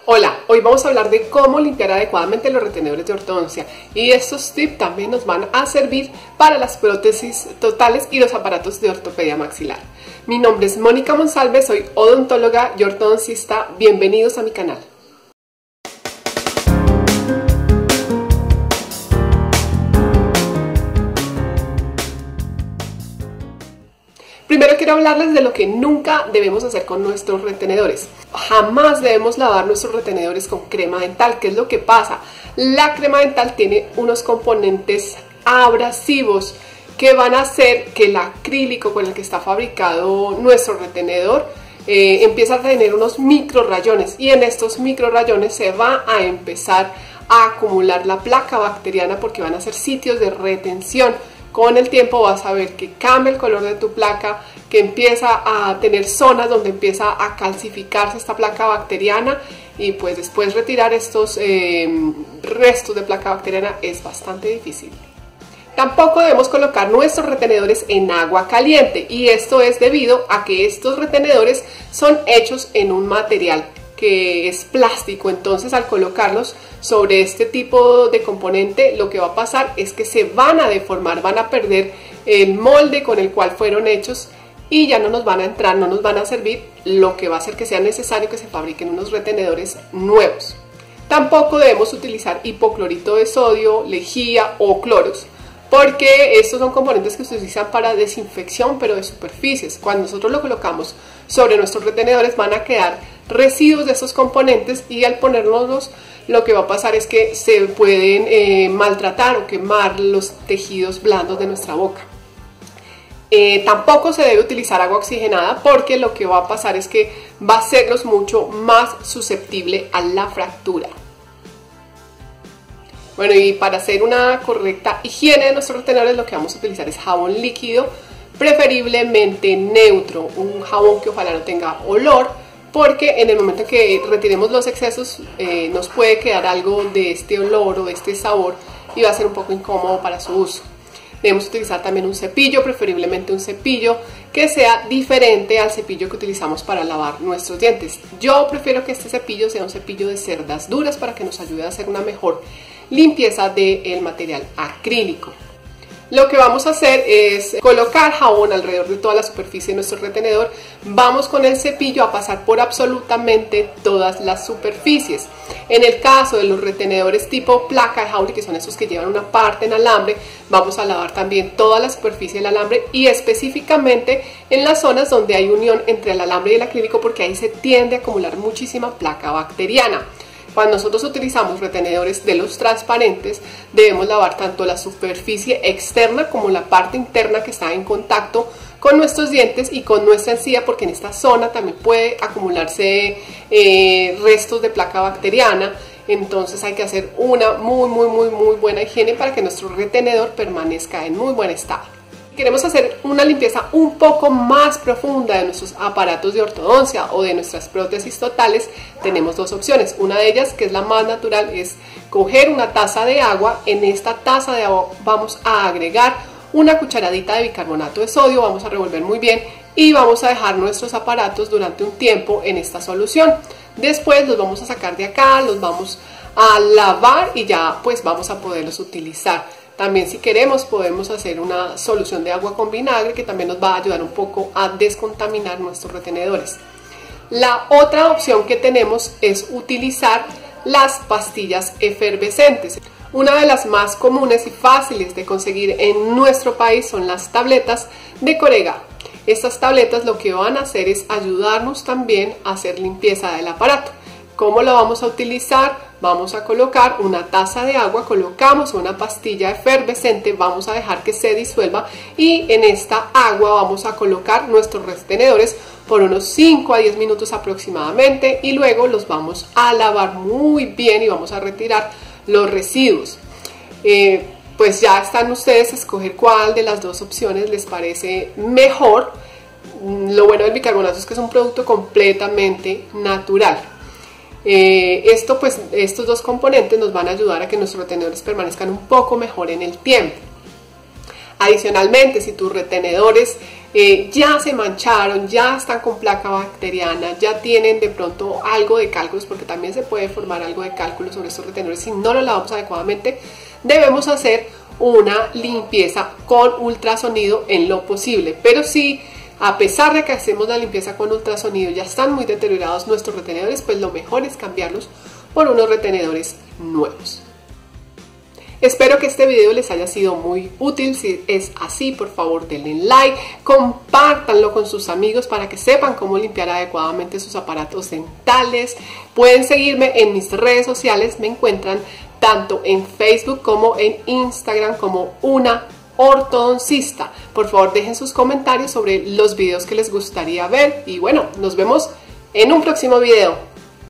Hola, hoy vamos a hablar de cómo limpiar adecuadamente los retenedores de ortodoncia y estos tips también nos van a servir para las prótesis totales y los aparatos de ortopedia maxilar. Mi nombre es Mónica Monsalve, soy odontóloga y ortodoncista. Bienvenidos a mi canal. Primero quiero hablarles de lo que nunca debemos hacer con nuestros retenedores. Jamás debemos lavar nuestros retenedores con crema dental. ¿Qué es lo que pasa? La crema dental tiene unos componentes abrasivos que van a hacer que el acrílico con el que está fabricado nuestro retenedor empiece a tener unos micro rayones, y en estos micro rayones se va a empezar a acumular la placa bacteriana porque van a ser sitios de retención. Con el tiempo vas a ver que cambia el color de tu placa, que empieza a tener zonas donde empieza a calcificarse esta placa bacteriana, y pues después retirar estos restos de placa bacteriana es bastante difícil. Tampoco debemos colocar nuestros retenedores en agua caliente, y esto es debido a que estos retenedores son hechos en un material que es plástico. Entonces, al colocarlos sobre este tipo de componente, lo que va a pasar es que se van a deformar, van a perder el molde con el cual fueron hechos y ya no nos van a entrar, no nos van a servir, lo que va a hacer que sea necesario que se fabriquen unos retenedores nuevos. Tampoco debemos utilizar hipoclorito de sodio, lejía o cloros, porque estos son componentes que se utilizan para desinfección, pero de superficies. Cuando nosotros lo colocamos sobre nuestros retenedores, van a quedar residuos de estos componentes, y al ponérnoslos, lo que va a pasar es que se pueden maltratar o quemar los tejidos blandos de nuestra boca. Tampoco se debe utilizar agua oxigenada, porque lo que va a pasar es que va a hacerlos mucho más susceptible a la fractura. Bueno, y para hacer una correcta higiene de nuestros retenedores, lo que vamos a utilizar es jabón líquido, preferiblemente neutro, un jabón que ojalá no tenga olor, porque en el momento en que retiremos los excesos nos puede quedar algo de este olor o de este sabor y va a ser un poco incómodo para su uso. Debemos utilizar también un cepillo, preferiblemente un cepillo que sea diferente al cepillo que utilizamos para lavar nuestros dientes. Yo prefiero que este cepillo sea un cepillo de cerdas duras para que nos ayude a hacer una mejor limpieza del material acrílico. Lo que vamos a hacer es colocar jabón alrededor de toda la superficie de nuestro retenedor. Vamos con el cepillo a pasar por absolutamente todas las superficies. En el caso de los retenedores tipo placa de Hawley, que son esos que llevan una parte en alambre, vamos a lavar también toda la superficie del alambre, y específicamente en las zonas donde hay unión entre el alambre y el acrílico, porque ahí se tiende a acumular muchísima placa bacteriana. Cuando nosotros utilizamos retenedores de los transparentes, debemos lavar tanto la superficie externa como la parte interna que está en contacto con nuestros dientes y con nuestra encía, porque en esta zona también puede acumularse restos de placa bacteriana. Entonces hay que hacer una muy buena higiene para que nuestro retenedor permanezca en muy buen estado. Queremos hacer una limpieza un poco más profunda de nuestros aparatos de ortodoncia o de nuestras prótesis totales. Tenemos dos opciones. Una de ellas, que es la más natural, es coger una taza de agua. En esta taza de agua vamos a agregar una cucharadita de bicarbonato de sodio, vamos a revolver muy bien y vamos a dejar nuestros aparatos durante un tiempo en esta solución. Después los vamos a sacar de acá, los vamos a lavar y ya pues vamos a poderlos utilizar. También, si queremos, podemos hacer una solución de agua con vinagre, que también nos va a ayudar un poco a descontaminar nuestros retenedores. La otra opción que tenemos es utilizar las pastillas efervescentes. Una de las más comunes y fáciles de conseguir en nuestro país son las tabletas de Corega. Estas tabletas lo que van a hacer es ayudarnos también a hacer limpieza del aparato. ¿Cómo lo vamos a utilizar? Vamos a colocar una taza de agua, colocamos una pastilla efervescente, vamos a dejar que se disuelva, y en esta agua vamos a colocar nuestros retenedores por unos 5 a 10 minutos aproximadamente, y luego los vamos a lavar muy bien y vamos a retirar los residuos. Pues ya están ustedes a escoger cuál de las dos opciones les parece mejor. Lo bueno del bicarbonato es que es un producto completamente natural. Estos dos componentes nos van a ayudar a que nuestros retenedores permanezcan un poco mejor en el tiempo. Adicionalmente, si tus retenedores ya se mancharon, ya están con placa bacteriana, ya tienen de pronto algo de cálculos, porque también se puede formar algo de cálculos sobre estos retenedores si no los lavamos adecuadamente, debemos hacer una limpieza con ultrasonido en lo posible. Pero si a pesar de que hacemos la limpieza con ultrasonido ya están muy deteriorados nuestros retenedores, pues lo mejor es cambiarlos por unos retenedores nuevos. Espero que este video les haya sido muy útil. Si es así, por favor denle like, compártanlo con sus amigos para que sepan cómo limpiar adecuadamente sus aparatos dentales. Pueden seguirme en mis redes sociales, me encuentran tanto en Facebook como en Instagram como una ortodoncista. Por favor dejen sus comentarios sobre los videos que les gustaría ver y bueno, nos vemos en un próximo video.